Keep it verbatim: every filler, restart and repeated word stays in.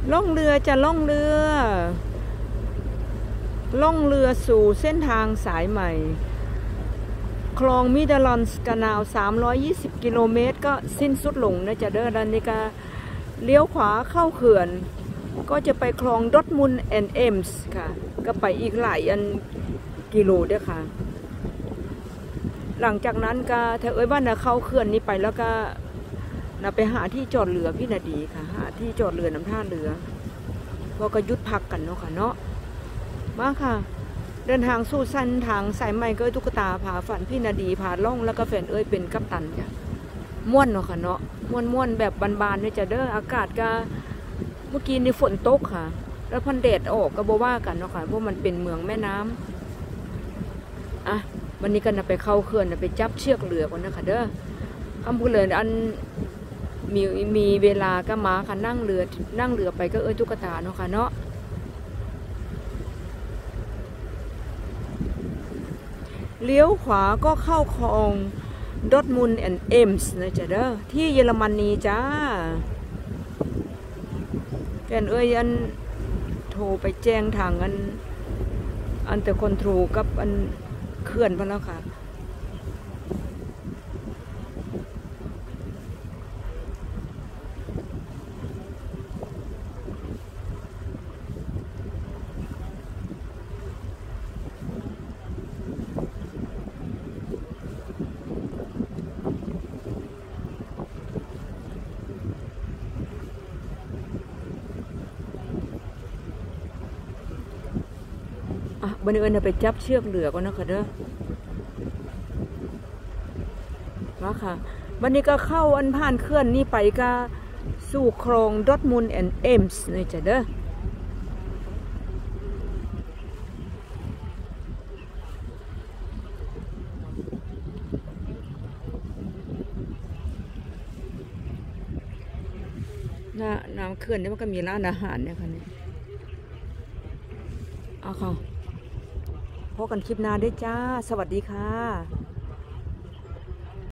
ล่องเรือจะล่องเรือล่องเรือสู่เส้นทางสายใหม่คลองมิดลอนส์กานาวสามร้อยยี่สิบกิโลเมตรก็สิ้นสุดลงนะจะเดินดันนิกาเลี้ยวขวาเข้าเขื่อนก็จะไปคลองดอร์ทมุนด์แอนด์เอมส์ค่ะก็ไปอีกหลายอันกิโลด้วยค่ะหลังจากนั้นก็ถ้าเอ้ยบ้านนะเข้าเขื่อนนี้ไปแล้วก็นะไปหาที่จอดเรือพี่นาดีค่ะหาที่จอดเรือน้ำท่าเรือพอก็ยุดพักกันเนาะค่ะเนาะมาค่ะเดินทางสู่เส้นทางสายใหม่ก็ตุ๊กตาผาฝันพี่นาดีผาล่องแล้วก็แฟนเอ้ยเป็นกัปตันจ้ะม่วนเนาะค่ะเนาะม่วนม่วนแบบบานๆเนี่ยจะเด้ออากาศก็เมื่อกี้นี่ฝนตกค่ะแล้วพันแดดออกก็บ่ว่ากันเนาะค่ะเพราะมันเป็นเมืองแม่น้ำอ่ะวันนี้กันไปเข้าเขื่อนไปจับเชือกเรือก่อนนะคะเด้อคำพูดเลยอันมีมีเวลาก็มาค่ะนั่งเรือนั่งเรือไปก็เอ้ยตุ๊กตาเนาะค่ะเนาะเลี้ยวขวาก็เข้าคลองดอร์ทมุนด์แอนด์เอมส์นะจ๊ะเด้อที่เยอรมนีจ้าแฟนเอ้ยอันโทรไปแจ้งทางอันอันแต่คอนโทรลกับอันเขื่อนไปแล้วค่ะอ่ะบันเอิญไปจับเชือกเรือก่อนนะคะเด้อมาค่ะวันนี้ก็เข้าอันผ่านเคลื่อนนี่ไปก็สู่คลองดอร์ทมุนด์แอนด์เอมส์นี่จ้ะเด้อน้าน้ำเขื่อนนี่มันก็มีร้านอาหารเนี่ยค่ะเนี่ยเอาค่ะพบกันคลิปหน้าด้วยจ้าสวัสดีค่ะ